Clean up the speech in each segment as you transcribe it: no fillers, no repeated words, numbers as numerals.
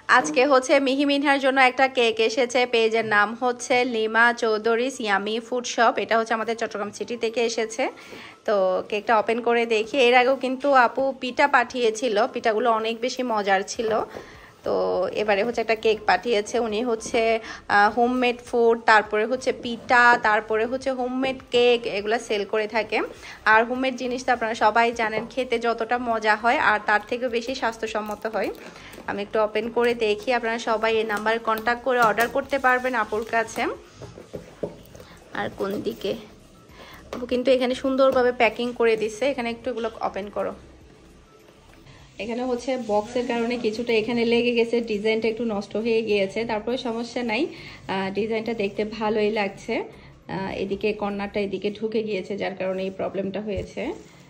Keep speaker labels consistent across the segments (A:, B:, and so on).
A: আজকে হচ্ছে মিহি মিনহার জন্য একটা কেক এসেছে। পেজের নাম হচ্ছে Lima Chowdhury's yummy food shop. এটা হচ্ছে আমাদের চট্টগ্রাম সিটি থেকে এসেছে। তো কেকটা ওপেন করে দেখি। এর আগেও কিন্তু আপু পিঠা পাঠিয়েছিল, পিঠাগুলো অনেক বেশি মজার ছিল। তো এবারে হচ্ছে একটা কেক পাঠিয়েছে। উনি হচ্ছে হোমমেড ফুড, তারপরে হচ্ছে পিঠা, তারপরে হচ্ছে হোমমেড কেক, এগুলো সেল করে থাকে। আর হোমমেড জিনিসটা আপনারা সবাই জানেন খেতে যতটা মজা হয় আর তার থেকেও বেশি স্বাস্থ্যসম্মত হয়। আমি একটু ওপেন করে দেখি। আপনারা সবাই এই নাম্বারে কন্ট্যাক্ট করে অর্ডার করতে পারবেন আপুর কাছে। আর কোন দিকে আপু কিন্তু এখানে সুন্দরভাবে প্যাকিং করে দিছে। এখানে একটু এগুলো ওপেন করো। এখানে হচ্ছে বক্সের কারণে কিছুটা এখানে লেগে গেছে, ডিজাইনটা একটু নষ্ট হয়ে গিয়েছে। তারপরে সমস্যা নাই, ডিজাইনটা দেখতে ভালোই লাগছে। এদিকে কর্নারটা এদিকে ঢুকে গিয়েছে, যার কারণে এই প্রবলেমটা হয়েছে।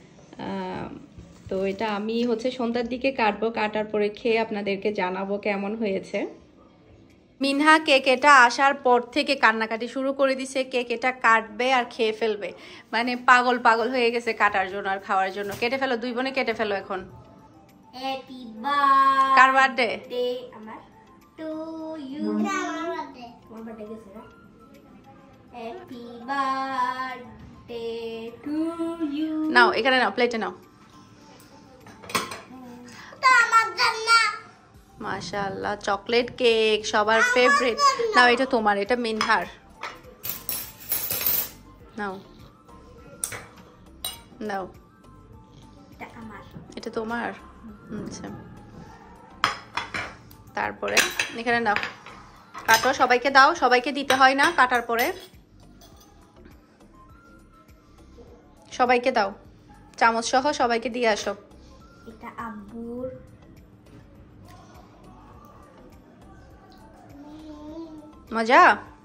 A: তো এটা আমি হচ্ছে সন্ধ্যার দিকে কাটবো, কাটার পরে খেয়ে আপনাদেরকে জানাবো কেমন হয়েছে। মিনহা কেক এটা আসার পর থেকে কান্নাকাটি শুরু করে দিছে। কেক এটা কাটবে আর খেয়ে ফেলবে, মানে পাগল পাগল হয়ে গেছে কাটার জন্য আর খাওয়ার জন্য। কেটে ফেলো, দুই বোনে কেটে ফেলো এখন।
B: Happy birthday.
A: কার বার্থডে?
B: আমার টু ইউ। আমার বার্থডে গেছে না। Happy birthday to you.
A: নাও এখানে নাও, প্লেটে নাও। মাশাআল্লাহ, চকলেট কেক সবার ফেভারিট। নাও এটা তোমার, এটা মিনহার। নাও নাও,
B: এটা আমার।
A: এটা তোমার। আচ্ছা, তারপরে এখানে নাও, কাটো, সবাইকে দাও। সবাইকে দিতে হয় না, কাটার পরে সবাইকে দাও, চামচ সহ সবাইকে দিয়ে আসো।
B: এটা আব্বুর।
A: মজা?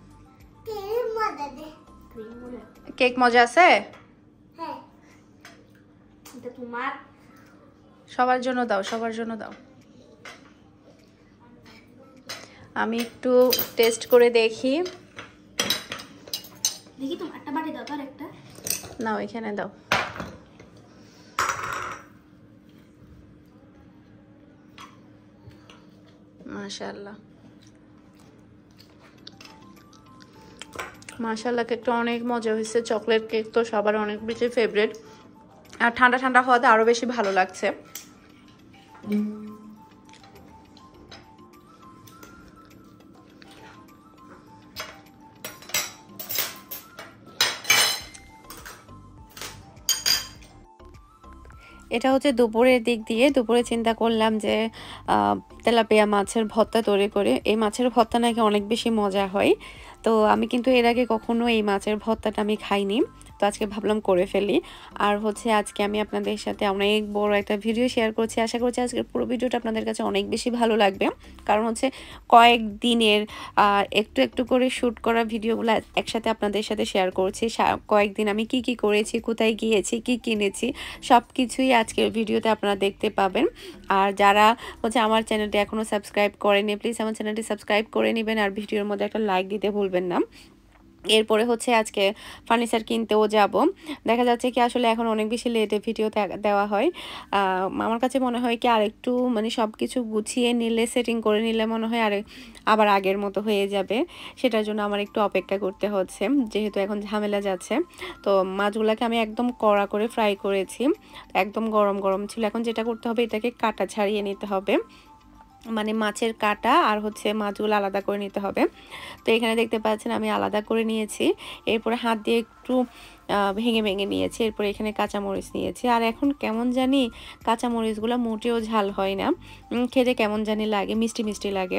A: কেক মজা আছে?
B: হ্যাঁ। এটা তোমার।
A: সবার জন্য দাও, সবার জন্য দাও। আমি একটু টেস্ট করে দেখি।
B: দেখি তুমি একটা বাটি দাও, তার একটা
A: নাও এখানে দাও। মাশাআল্লাহ, মাশাআল্লাহ, কেকটা অনেক মজা হয়েছে। চকলেট কেক তো সবার অনেক বেশি ফেভারিট, আর ঠান্ডা ঠান্ডা হওয়াতে আরো বেশি ভালো লাগছে। এটা হচ্ছে দুপুরের দিক দিয়ে। দুপুরে চিন্তা করলাম যে তেলাপিয়া মাছের ভর্তা তৈরি করে। এই মাছের ভর্তা নাকি অনেক বেশি মজা হয়। তো আমি কিন্তু এর আগে কখনো এই মাছের ভর্তাটা আমি খাইনি, তো আজকে ভাবলাম করে ফেলি। আর হচ্ছে আজকে আমি আপনাদের সাথে অনেক বড় একটা ভিডিও শেয়ার করছি। আশা করছি আজকের পুরো ভিডিওটা আপনাদের কাছে অনেক বেশি ভালো লাগবে, কারণ হচ্ছে কয়েকদিনের একটু একটু করে শ্যুট করা ভিডিওগুলো একসাথে আপনাদের সাথে শেয়ার করছি। কয়েকদিন আমি কি কি করেছি, কোথায় গিয়েছি, কি কিনেছি, সব কিছুই আজকের ভিডিওতে আপনারা দেখতে পাবেন। আর যারা হচ্ছে আমার চ্যানেলটি এখনও সাবস্ক্রাইব করেনি, প্লিজ আমার চ্যানেলটি সাবস্ক্রাইব করে নেবেন আর ভিডিওর মধ্যে একটা লাইক দিতে ভুলবেন না। এরপরে হচ্ছে আজকে ফার্নিচার কিনতেও যাব। দেখা যাচ্ছে কি আসলে এখন অনেক বেশি লেটে ভিডিও দেওয়া হয়। আমার কাছে মনে হয় কি আরেকটু মানে সব কিছু গুছিয়ে নিলে, সেটিং করে নিলে মনে হয় আবার আগের মতো হয়ে যাবে। সেটার জন্য আমার একটু অপেক্ষা করতে হচ্ছে, যেহেতু এখন ঝামেলা যাচ্ছে। তো মাছগুলোকে আমি একদম কড়া করে ফ্রাই করেছি, একদম গরম গরম ছিল। এখন যেটা করতে হবে, এটাকে কাটা ছাড়িয়ে নিতে হবে, মানে মাছের কাটা আর হচ্ছে মাছগুলো আলাদা করে নিতে হবে। তো এখানে দেখতে পাচ্ছেন আমি আলাদা করে নিয়েছি। এরপরে হাত দিয়ে একটু ভেঙে ভেঙে নিয়েছি। এরপরে এখানে কাঁচামরিচ নিয়েছি। আর এখন কেমন জানি কাঁচামরিচগুলো মোটেও ঝাল হয় না, খেতে কেমন জানি লাগে, মিষ্টি মিষ্টি লাগে।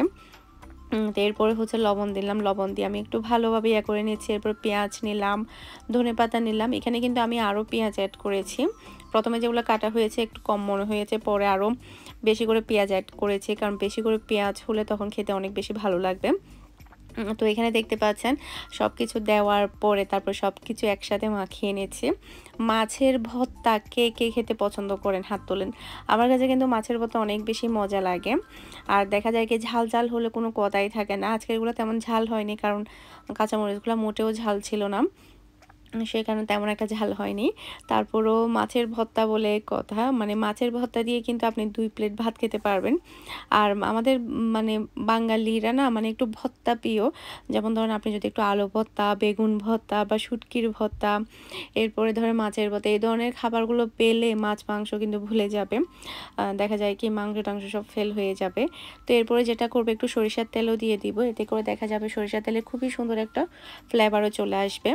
A: তো এরপরে হচ্ছে লবণ দিলাম, লবণ দিয়ে আমি একটু ভালোভাবে করে নিয়েছি। এরপর পেঁয়াজ নিলাম, ধনেপাতা নিলাম। এখানে কিন্তু আমি আরও পেঁয়াজ অ্যাড করেছি। প্রথমে যেগুলো কাটা হয়েছে একটু কম মনে হয়েছে, পরে আরও বেশি করে পেঁয়াজ অ্যাড করেছি, কারণ বেশি করে পেঁয়াজ হলে তখন খেতে অনেক বেশি ভালো লাগবে। তো এখানে দেখতে পাচ্ছেন সব কিছু দেওয়ার পরে তারপর সব কিছু একসাথে মাখিয়ে নিয়েছি। মাছের ভর্তা কে কে খেতে পছন্দ করেন হাত তোলেন। আমার কাছে কিন্তু মাছের ভর্তা অনেক বেশি মজা লাগে। আর দেখা যায় কি ঝাল ঝাল হলে কোনো কথাই থাকে না। আজকেরগুলো তেমন ঝাল হয়নি, কারণ কাঁচামরিচগুলো মোটেও ঝাল ছিল না। সে কারণে তেমন একটা ঝাল হয়নি। তারপরও মাছের ভর্তা বলে কথা, মানে মাছের ভর্তা দিয়ে কিন্তু আপনি ২ প্লেট ভাত খেতে পারবেন। আর আমাদের মানে বাঙালিরা না মানে একটু ভর্তা প্রিয়। যেমন ধরেন আপনি যদি একটু আলু ভর্তা, বেগুন ভর্তা বা শুটকির ভর্তা, এরপরে ধরেন মাছের ভর্তা, এই ধরনের খাবারগুলো পেলে মাছ মাংস কিন্তু ভুলে যাবে। দেখা যায় কি মাংস-টাংস সব ফেল হয়ে যাবে। তো এরপরে যেটা করব, একটু সরিষার তেলও দিয়ে দিব। এতে করে দেখা যাবে সরিষার তেলে খুবই সুন্দর একটা ফ্লেভারও চলে আসবে।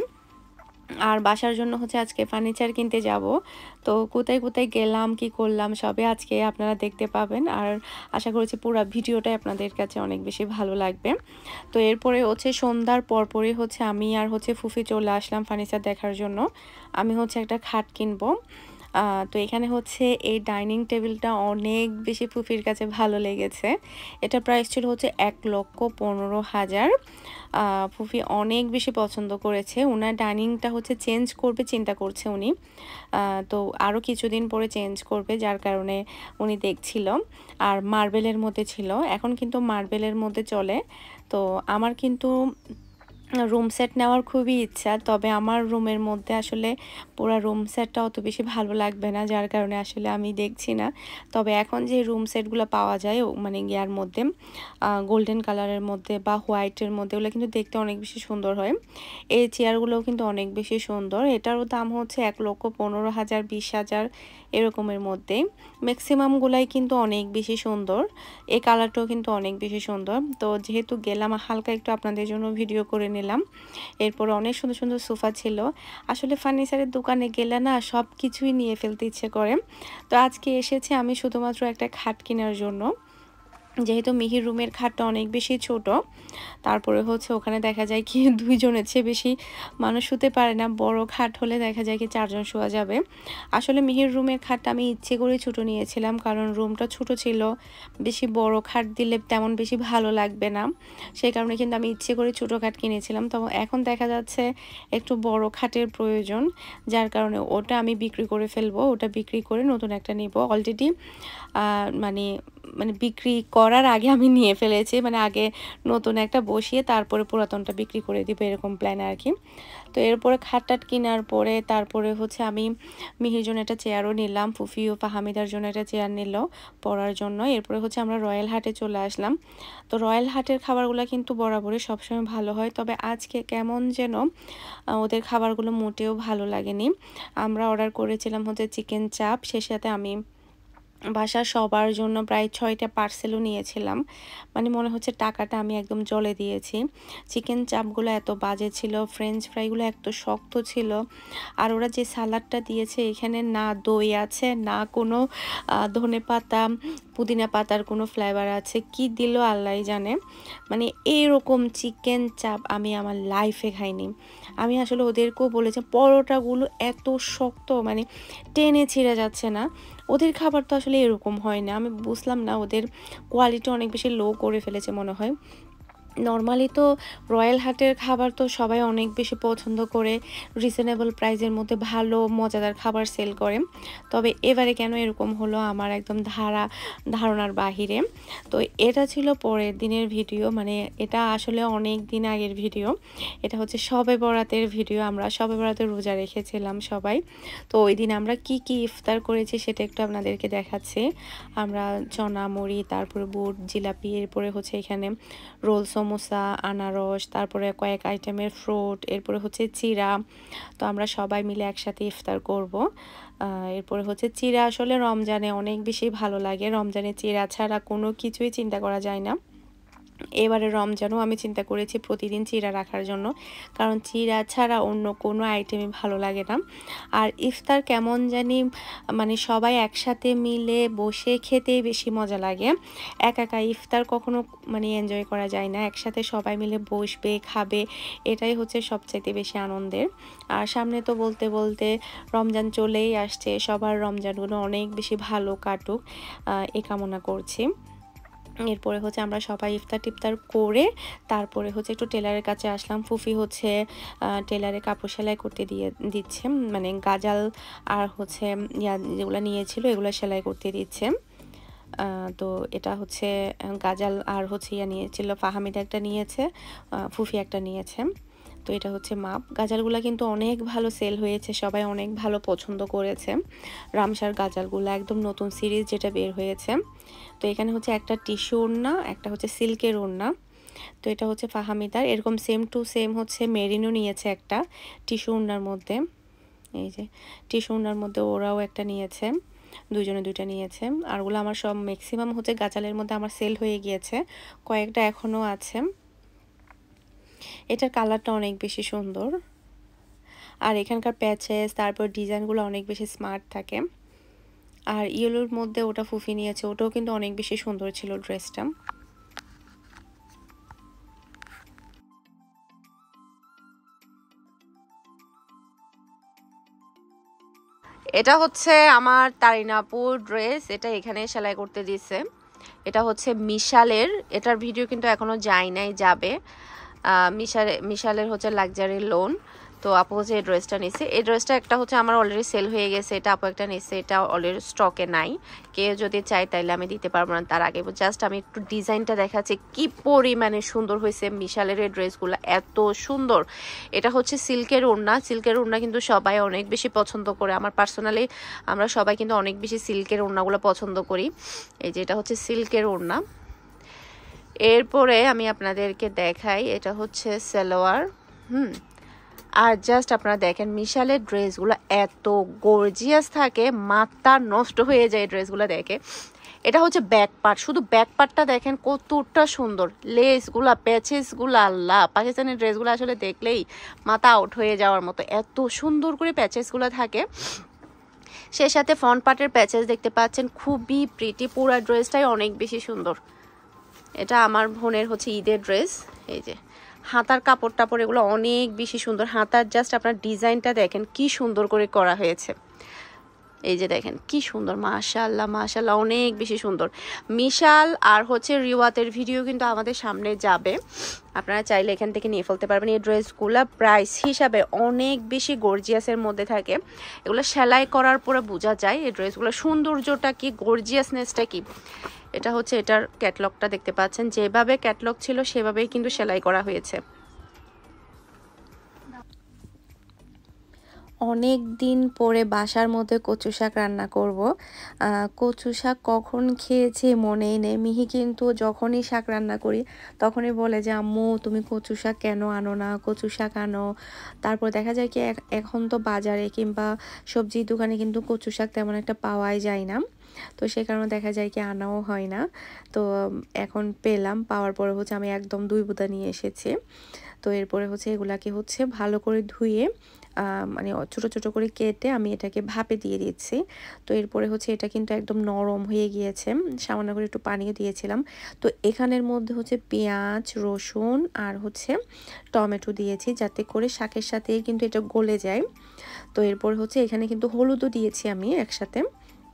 A: আর বাসার জন্য হচ্ছে আজকে ফার্নিচার কিনতে যাব। তো কোথায়, কোথায় গেলাম, কি করলাম সবই আজকে আপনারা দেখতে পাবেন। আর আশা করছি পুরা ভিডিওটাই আপনাদের কাছে অনেক বেশি ভালো লাগবে। তো এরপরে হচ্ছে সন্ধ্যার পরপরই হচ্ছে আমি আর হচ্ছে ফুফি চলে আসলাম ফার্নিচার দেখার জন্য। আমি হচ্ছে একটা খাট কিনবো। তো এখানে হচ্ছে এই ডাইনিং টেবিলটা অনেক বেশি ফুফির কাছে ভালো লেগেছে। এটার প্রাইস ছিল হচ্ছে ১,১৫,০০০। ফুফি অনেক বেশি পছন্দ করেছে। উনার ডাইনিংটা হচ্ছে চেঞ্জ করবে চিন্তা করছে উনি। তো আরও কিছুদিন পরে চেঞ্জ করবে, যার কারণে উনি দেখছিল। আর মার্বেলের মধ্যে ছিল, এখন কিন্তু মার্বেলের মধ্যে চলে। তো আমার কিন্তু রুম সেট নেওয়ার খুবই ইচ্ছা। তবে আমার রুমের মধ্যে আসলে পুরা রুম সেটটা অত বেশি ভালো লাগবে না, যার কারণে আসলে আমি দেখছি না। তবে এখন যে রুম সেটগুলো পাওয়া যায় মানে ইয়ার মধ্যে গোল্ডেন কালারের মধ্যে বা হোয়াইটের মধ্যে, ওগুলো কিন্তু দেখতে অনেক বেশি সুন্দর হয়। এই চেয়ারগুলোও কিন্তু অনেক বেশি সুন্দর। এটারও দাম হচ্ছে ১,১৫,০০০, ২০,০০০ এরকমের মধ্যেই। ম্যাক্সিমামগুলাই কিন্তু অনেক বেশি সুন্দর। এই কালারটাও কিন্তু অনেক বেশি সুন্দর। তো যেহেতু গেলাম, হালকা একটু আপনাদের জন্য ভিডিও করে নিলাম। এরপরে অনেক সুন্দর, সুন্দর সোফা ছিল। আসলে ফার্নিচারের দোকানে গেলে না সব কিছুই নিয়ে ফেলতে ইচ্ছে করে। তো আজকে এসেছি আমি শুধুমাত্র একটা খাট কেনার জন্য। যেহেতু মিহির রুমের খাটটা অনেক বেশি ছোট, তারপরে হচ্ছে ওখানে দেখা যায় কি ২ জনের চেয়ে বেশি মানুষ শুতে পারে না। বড় খাট হলে দেখা যায় কি ৪ জন শোয়া যাবে। আসলে মিহির রুমের খাটটা আমি ইচ্ছে করে ছোট নিয়েছিলাম, কারণ রুমটা ছোট ছিল। বেশি বড় খাট দিলে তেমন বেশি ভালো লাগবে না। সেই কারণে কিন্তু আমি ইচ্ছে করে ছোট খাট কিনেছিলাম। তো এখন দেখা যাচ্ছে একটু বড় খাটের প্রয়োজন, যার কারণে ওটা আমি বিক্রি করে ফেলবো। ওটা বিক্রি করে নতুন একটা নিব। অলরেডি মানে মানে বিক্রি করার আগে আমি নিয়ে ফেলেছি। মানে আগে নতুন একটা বসিয়ে তারপরে পুরাতনটা বিক্রি করে দিব, এরকম প্ল্যান আর কি। তো এরপরে খাট-টাট কেনার পরে তারপরে হচ্ছে আমি মিহির জন্য একটা চেয়ারও নিলাম। ফুফি ও ফাহামিদার জন্য একটা চেয়ার নিল পড়ার জন্য। এরপরে হচ্ছে আমরা রয়্যাল হাটে চলে আসলাম। তো রয়্যাল হাটের খাবারগুলো কিন্তু বরাবরই সবসময় ভালো হয়। তবে আজকে কেমন যেন ওদের খাবারগুলো মোটেও ভালো লাগেনি। আমরা অর্ডার করেছিলাম হচ্ছে চিকেন চাপ, সে সাথে আমি বাসার সবার জন্য প্রায় ৬টা পার্সেলও নিয়েছিলাম। মানে মনে হচ্ছে টাকাটা আমি একদম জলে দিয়েছি। চিকেন চাপগুলো এত বাজে ছিল, ফ্রেঞ্চ ফ্রাইগুলো এত শক্ত ছিল। আর ওরা যে সালাডটা দিয়েছে, এখানে না দই আছে, না কোনো ধনেপাতা, পুদিনা পাতার কোনো ফ্লেভার আছে। কি দিল আল্লাহই জানে। মানে এরকম চিকেন চাপ আমি আমার লাইফে খাইনি। আমি আসলে ওদেরকেও বলেছি, পরোটাগুলো এত শক্ত, মানে টেনে ছিঁড়ে যাচ্ছে না। ওদের খাবার তো আসলে এরকম হয় না। আমি বুঝলাম না, ওদের কোয়ালিটি অনেক বেশি লো করে ফেলেছে মনে হয়। নরমালি তো রয়্যাল হাটের খাবার তো সবাই অনেক বেশি পছন্দ করে, রিজনেবল প্রাইসের মধ্যে ভালো মজাদার খাবার সেল করে। তবে এবারে কেন এরকম হলো আমার একদম ধারণার বাহিরে। তো এটা ছিল পরের দিনের ভিডিও, মানে এটা আসলে অনেক দিন আগের ভিডিও। এটা হচ্ছে শবে বরাতের ভিডিও। আমরা শবে বরাতে রোজা রেখেছিলাম সবাই। তো ওই দিন আমরা কি কি ইফতার করেছি সেটা একটু আপনাদেরকে দেখাচ্ছি। আমরা চনা, মুড়ি, তারপরে বুট, জিলাপি, এরপরে হচ্ছে এখানে রোল, সমোসা, আনারস, তারপরে কয়েক আইটেমের ফ্রুট, এরপরে হচ্ছে চিড়া। তো আমরা সবাই মিলে একসাথে ইফতার করব। এরপরে হচ্ছে চিড়া আসলে রমজানে অনেক বেশি ভালো লাগে। রমজানে চিড়া ছাড়া কোনো কিছুই চিন্তা করা যায় না। এবারে রমজানও আমি চিন্তা করেছি প্রতিদিন চিড়া রাখার জন্য, কারণ চিড়া ছাড়া অন্য কোনো আইটেমই ভালো লাগে না। আর ইফতার কেমন জানি মানে সবাই একসাথে মিলে বসে খেতেই বেশি মজা লাগে। একা একা ইফতার কখনো মানে এনজয় করা যায় না। একসাথে সবাই মিলে বসবে, খাবে, এটাই হচ্ছে সবচাইতে বেশি আনন্দের। আর সামনে তো বলতে বলতে রমজান চলেই আসছে। সবার রমজানগুলো অনেক বেশি ভালো কাটুক, এ কামনা করছি। এরপরে হচ্ছে আমরা সবাই ইফতার-টিফতার করে তারপরে হচ্ছে একটু টেলারের কাছে আসলাম। ফুফি হচ্ছে টেলারে কাপড় সেলাই করতে দিচ্ছে। মানে গাজাল আর হচ্ছে যেগুলো নিয়েছিল এগুলো সেলাই করতে দিচ্ছে। তো এটা হচ্ছে গাজাল আর হচ্ছে নিয়েছিল, ফাহামিদা একটা নিয়েছে, ফুফি একটা নিয়েছে। তো এটা হচ্ছে মাপ। গাজালগুলা কিন্তু অনেক ভালো সেল হয়েছে, সবাই অনেক ভালো পছন্দ করেছে। রামসার গাজালগুলা একদম নতুন সিরিজ যেটা বের হয়েছে। তো এখানে হচ্ছে একটা টিস্যু ওড়না, একটা হচ্ছে সিল্কের ওড়না। তো এটা হচ্ছে ফাহামিদার, এরকম সেম টু সেম হচ্ছে মেরিনো নিয়েছে একটা টিস্যু ওড়নার মধ্যে। এই যে টিস্যু ওড়নার মধ্যে ওরাও একটা নিয়েছে, দুইজনে দুইটা নিয়েছে। আর ওগুলো আমার সব ম্যাক্সিমাম হচ্ছে গাজালের মধ্যে আমার সেল হয়ে গিয়েছে, কয়েকটা এখনও আছে। এটার কালারটা অনেক বেশি সুন্দর, আর এখানকার প্যাচেস তারপর ডিজাইনগুলো অনেক বেশি স্মার্ট থাকে। আর ইয়েলোর মধ্যে ওটা ফুফি নিয়েছে, ওটাও কিন্তু অনেক বেশি সুন্দর ছিল ড্রেসটা। এটা হচ্ছে আমার তারিনাপুর ড্রেস, এটা এখানে সেলাই করতে দিছে। এটা হচ্ছে মিশালের, এটার ভিডিও কিন্তু এখনো যায় নাই, যাবে। মিশালের হচ্ছে লাক্সারি লোন। তো আপু হচ্ছে এই ড্রেসটা নিছে। এই ড্রেসটা একটা হচ্ছে আমার অলরেডি সেল হয়ে গেছে, এটা আপু একটা নিচ্ছে, এটা অলরেডি স্টকে নাই। কেউ যদি চাই তাইলে আমি দিতে পারবো না, তার আগে জাস্ট আমি একটু ডিজাইনটা দেখাচ্ছি কি পরিমাণে সুন্দর হয়েছে মিশালের এই ড্রেসগুলো, এত সুন্দর। এটা হচ্ছে সিল্কের ওড়না। সিল্কের ওড়না কিন্তু সবাই অনেক বেশি পছন্দ করে, আমার পার্সোনালি আমরা সবাই কিন্তু অনেক বেশি সিল্কের ওড়নাগুলো পছন্দ করি। এই যে এটা হচ্ছে সিল্কের ওড়না। এরপরে আমি আপনাদেরকে দেখাই, এটা হচ্ছে সালোয়ার। আর জাস্ট আপনারা দেখেন মিশালের ড্রেসগুলো এত গর্জিয়াস থাকে, মাথা নষ্ট হয়ে যায় ড্রেসগুলো দেখে। এটা হচ্ছে ব্যাক পার্ট, শুধু ব্যাক পার্টটা দেখেন কতটা সুন্দর, লেসগুলা প্যাচেসগুলো, আল্লাহ, পাকিস্তানের ড্রেসগুলো আসলে দেখলেই মাথা আউট হয়ে যাওয়ার মতো, এত সুন্দর করে প্যাচেসগুলো থাকে। সে সাথে ফ্রন্ট পার্টের প্যাচেস দেখতে পাচ্ছেন, খুবই প্রিটি, পুরো ড্রেসটাই অনেক বেশি সুন্দর। এটা আমার বোনের হচ্ছে ঈদের ড্রেস। এই যে হাতার কাপড় টাপড় এগুলো অনেক বেশি সুন্দর, হাতার জাস্ট আপনার ডিজাইনটা দেখেন কি সুন্দর করে করা হয়েছে। এই যে দেখেন কি সুন্দর, মাশাআল্লাহ মাশাআল্লাহ, অনেক বেশি সুন্দর। মিশাল আর হচ্ছে রিওয়াতের ভিডিও কিন্তু আমাদের সামনে যাবে, আপনারা চাইলে এখান থেকে নিয়ে ফেলতে পারবেন। এই ড্রেসগুলো প্রাইস হিসাবে অনেক বেশি গর্জিয়াসের মধ্যে থাকে, এগুলো সেলাই করার পরে বোঝা যায় এই ড্রেসগুলো সৌন্দর্যটা কি, গর্জিয়াসনেসটা কি। এটা হচ্ছে এটার ক্যাটলগটা দেখতে পাচ্ছেন, যেভাবে ক্যাটলগ ছিল সেভাবেই কিন্তু সেলাই করা হয়েছে। অনেক দিন পরে বাসার মধ্যে কচু শাক রান্না করব। কচু শাক কখন খেয়েছি মনেই নেই। মিহি কিন্তু যখনই শাক রান্না করি তখনই বলে যে আম্মু তুমি কচু শাক কেন আনো না, কচু শাক আনো। তারপর দেখা যায় কি এখন তো বাজারে কিংবা সবজির দোকানে কিন্তু কচু শাক তেমন একটা পাওয়াই যায় না, তো সে কারণে দেখা যায় কি আনাও হয় না। তো এখন পেলাম, পাওয়ার পরে হচ্ছে আমি একদম 2 বুদা নিয়ে এসেছি। তো এরপরে হচ্ছে এগুলাকে হচ্ছে ভালো করে ধুয়ে মানে ছোট ছোট করে কেটে আমি এটাকে ভাপে দিয়ে দিচ্ছি। তো এরপরে হচ্ছে এটা কিন্তু একদম নরম হয়ে গিয়েছে, সামান্য করে একটু পানিও দিয়েছিলাম। তো এখানের মধ্যে হচ্ছে পেঁয়াজ, রসুন আর হচ্ছে টমেটো দিয়েছি যাতে করে শাকের সাথে কিন্তু এটা গলে যায়। তো এরপর হচ্ছে এখানে কিন্তু হলুদও দিয়েছি আমি একসাথে।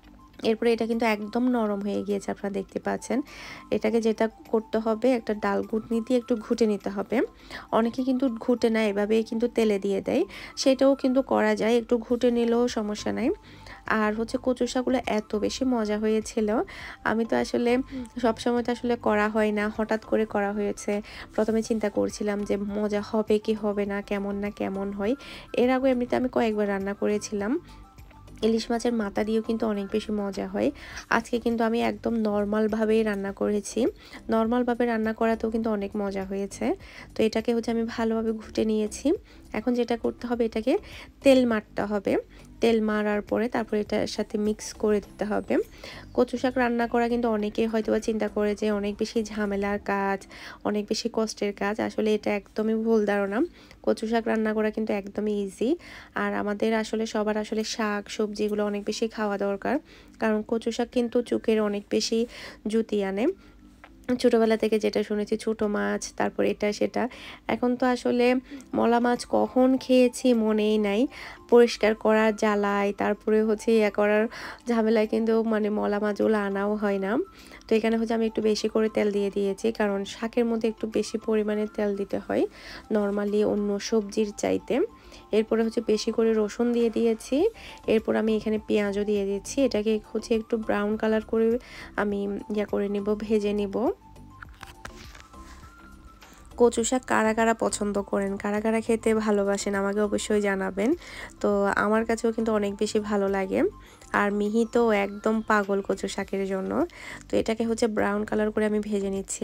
A: এরপরে এটা কিন্তু একদম নরম হয়ে গিয়েছে, আপনারা দেখতে পাচ্ছেন। এটাকে যেটা করতে হবে, একটা ডাল ঘুটনি দিয়ে একটু ঘুটে নিতে হবে। অনেকে কিন্তু ঘুটে না, এভাবেই কিন্তু তেলে দিয়ে দেয়, সেটাও কিন্তু করা যায়, একটু ঘুটে নিলেও সমস্যা নাই। আর হচ্ছে কচু শাকগুলো এত বেশি মজা হয়েছিল, আমি তো আসলে সবসময় তো আসলে করা হয় না, হঠাৎ করে করা হয়েছে। প্রথমে চিন্তা করছিলাম যে মজা হবে কি হবে না, কেমন হয়। এর আগে এমনিতে আমি কয়েকবার রান্না করেছিলাম, ইলিশ মাছের মাথা দিয়েও কিন্তু অনেক বেশি মজা হয়। আজকে কিন্তু আমি একদম নর্মালভাবেই রান্না করেছি, নর্মালভাবে রান্না করাতেও কিন্তু অনেক মজা হয়েছে। তো এটাকে হচ্ছে আমি ভালোভাবে ঘুটে নিয়েছি। এখন যেটা করতে হবে, এটাকে তেল মারতে হবে, তেল মারার পরে তারপরে এটার সাথে মিক্স করে দিতে হবে। কচু শাক রান্না করা কিন্তু অনেকেই হয়তো বা চিন্তা করে যে অনেক বেশি ঝামেলার কাজ, অনেক বেশি কষ্টের কাজ, আসলে এটা একদমই ভুল ধারণা। কচু শাক রান্না করা কিন্তু একদমই ইজি। আর আমাদের আসলে সবার আসলে শাক সবজি এগুলো অনেক বেশি খাওয়া দরকার, কারণ কচু শাক কিন্তু চোখের অনেক বেশি জ্যোতি আনে। ছোটোবেলা থেকে যেটা শুনেছি, ছোটো মাছ, তারপর এটা সেটা। এখন তো আসলে মলা মাছ কখন খেয়েছি মনেই নাই, পরিষ্কার করার জ্বালায় তারপরে হচ্ছে ইয়া করার ঝামেলায় কিন্তু মানে মলা মাছগুলো আনাও হয় না। তো এখানে হচ্ছে আমি একটু বেশি করে তেল দিয়ে দিয়েছি, কারণ শাকের মধ্যে একটু বেশি পরিমাণে তেল দিতে হয় নর্মালি অন্য সবজির চাইতে। এরপরে হচ্ছে বেশি করে রসুন দিয়ে দিয়েছি, এরপর আমি এখানে পেঁয়াজও দিয়ে দিচ্ছি। এটাকে হচ্ছে একটু ব্রাউন কালার করে আমি ইয়া করে নিব, ভেজে নিব। কচু শাক কারা কারা পছন্দ করেন, কারা কারা খেতে ভালোবাসেন আমাকে অবশ্যই জানাবেন। তো আমার কাছেও কিন্তু অনেক বেশি ভালো লাগে। আর মিহি তো একদম পাগল কচু শাকের জন্য। তো এটাকে হচ্ছে ব্রাউন কালার করে আমি ভেজে নিচ্ছি।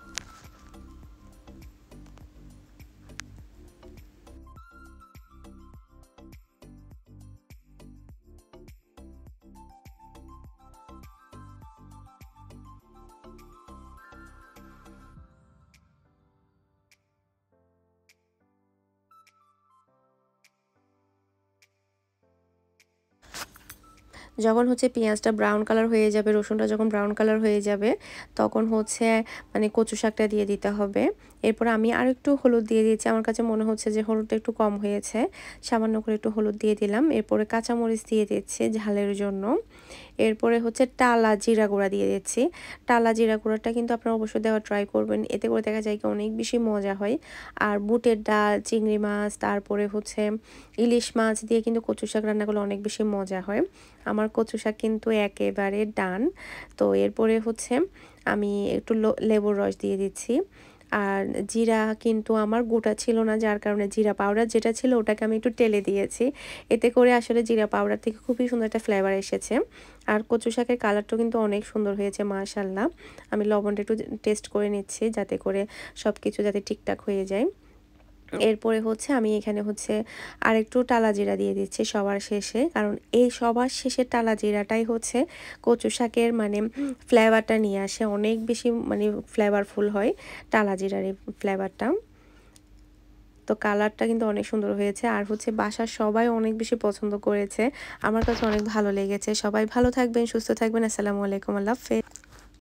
A: যখন হচ্ছে পেঁয়াজটা ব্রাউন কালার হয়ে যাবে, রসুনটা যখন ব্রাউন কালার হয়ে যাবে, তখন হচ্ছে মানে কচু শাকটা দিয়ে দিতে হবে। এরপর আমি আরেকটু হলুদ দিয়ে দিয়েছি। আমার কাছে মনে হচ্ছে যে হলুদটা একটু কম হয়েছে, সামান্য করে একটু হলুদ দিয়ে দিলাম। এরপরে কাঁচামরিচ দিয়ে দিচ্ছি ঝালের জন্য। এরপরে হচ্ছে টালা জিরা গুঁড়া দিয়ে দিচ্ছি। টালা জিরা গুঁড়াটা কিন্তু আপনারা অবশ্যই দেওয়া ট্রাই করবেন, এতে করে দেখা যায় কি অনেক বেশি মজা হয়। আর বুটের ডাল, চিংড়ি মাছ, তারপরে হচ্ছে ইলিশ মাছ দিয়ে কিন্তু কচু শাক রান্না করলে অনেক বেশি মজা হয়। আমার কচু শাক কিন্তু একেবারে ডান। তো এরপরে হচ্ছে আমি একটু লেবুর রস দিয়ে দিচ্ছি। আর জিরা কিন্তু আমার গোটা ছিল না, যার কারণে জিরা পাউডার যেটা ছিল ওটাকে আমি একটু টেলে দিয়েছি। এতে করে আসলে জিরা পাউডার থেকে খুবই সুন্দর একটা ফ্লেভার এসেছে। আর কচু শাকের কালারটাও কিন্তু অনেক সুন্দর হয়েছে মাশাআল্লাহ। আমি লবণটা একটু টেস্ট করে নিচ্ছি যাতে করে সব কিছু যাতে ঠিকঠাক হয়ে যায়। এরপরে হচ্ছে আমি এখানে হচ্ছে আরেকটু টালা জিরা দিয়ে দিচ্ছি সবার শেষে, কারণ এই সবার শেষে টালা জিরাটাই হচ্ছে কচু শাকের মানে ফ্লেভারটা নিয়ে আসে, অনেক বেশি মানে ফ্লেভারফুল হয় টালা জিরার এই ফ্লেভারটা। তো কালারটা কিন্তু অনেক সুন্দর হয়েছে, আর হচ্ছে বাসার সবাই অনেক বেশি পছন্দ করেছে, আমার কাছে অনেক ভালো লেগেছে। সবাই ভালো থাকবেন, সুস্থ থাকবেন। আসসালামু আলাইকুম, আল্লাহ হাফেজ।